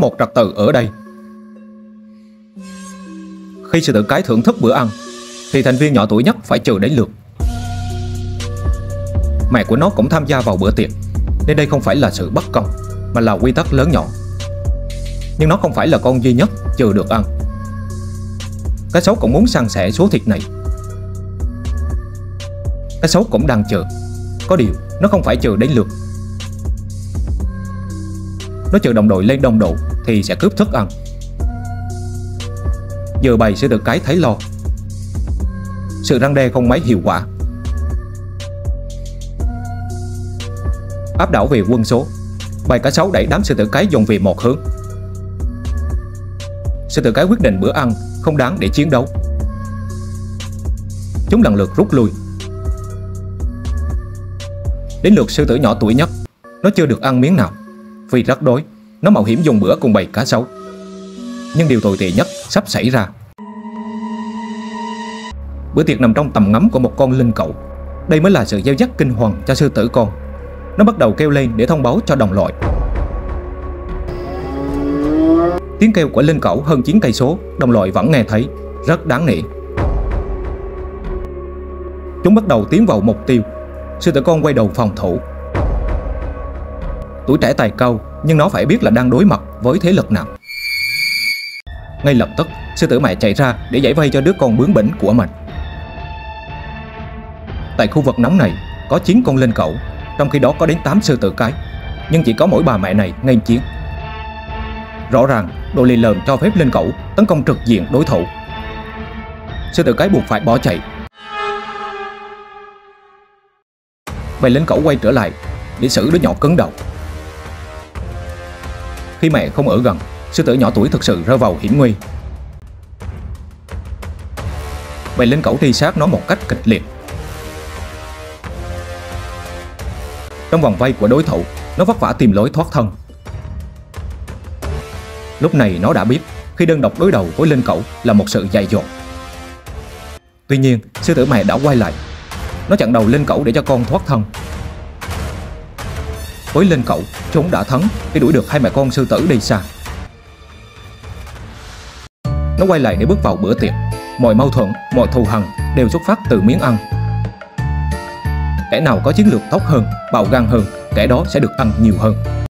một trật tự ở đây. Khi sư tử cái thưởng thức bữa ăn thì thành viên nhỏ tuổi nhất phải chờ đến lượt. Mẹ của nó cũng tham gia vào bữa tiệc, nên đây không phải là sự bất công mà là quy tắc lớn nhỏ. Nhưng nó không phải là con duy nhất chờ được ăn. Cá sấu cũng muốn san sẻ số thịt này. Cá sấu cũng đang chờ, có điều nó không phải chờ đến lượt. Nó chờ đồng đội lên đông đủ thì sẽ cướp thức ăn. Giờ bầy sư tử cái thấy lo. Sự răn đe không mấy hiệu quả. Áp đảo về quân số, bầy cá sấu đẩy đám sư tử cái dồn về một hướng. Sư tử cái quyết định bữa ăn không đáng để chiến đấu. Chúng lần lượt rút lui. Đến lượt sư tử nhỏ tuổi nhất, nó chưa được ăn miếng nào. Vì rất đói, nó mạo hiểm dùng bữa cùng bầy cá sấu. Nhưng điều tồi tệ nhất sắp xảy ra. Bữa tiệc nằm trong tầm ngắm của một con linh cẩu. Đây mới là sự gieo dắt kinh hoàng cho sư tử con. Nó bắt đầu kêu lên để thông báo cho đồng loại. Tiếng kêu của linh cẩu hơn 9 cây số, đồng loại vẫn nghe thấy, rất đáng nể. Chúng bắt đầu tiến vào mục tiêu. Sư tử con quay đầu phòng thủ. Tuổi trẻ tài cao, nhưng nó phải biết là đang đối mặt với thế lực nào. Ngay lập tức, sư tử mẹ chạy ra để giải vây cho đứa con bướng bỉnh của mình. Tại khu vực nóng này có 9 con linh cẩu, trong khi đó có đến 8 sư tử cái, nhưng chỉ có mỗi bà mẹ này nghênh chiến. Rõ ràng, độ lì lợm cho phép linh cẩu tấn công trực diện đối thủ. Sư tử cái buộc phải bỏ chạy. Bầy linh cẩu quay trở lại để xử đứa nhỏ cứng đầu. Khi mẹ không ở gần, sư tử nhỏ tuổi thực sự rơi vào hiểm nguy. Bầy linh cẩu truy sát nó một cách kịch liệt. Trong vòng vây của đối thủ, nó vất vả tìm lối thoát thân. Lúc này nó đã biết khi đơn độc đối đầu với linh cẩu là một sự dại dột. Tuy nhiên, sư tử mẹ đã quay lại. Nó chặn đầu linh cẩu để cho con thoát thân. Với linh cẩu, chúng đã thắng khi đuổi được hai mẹ con sư tử đi xa. Nó quay lại để bước vào bữa tiệc. Mọi mâu thuẫn, mọi thù hằn đều xuất phát từ miếng ăn. Kẻ nào có chiến lược tốt hơn, bạo gan hơn, kẻ đó sẽ được ăn nhiều hơn.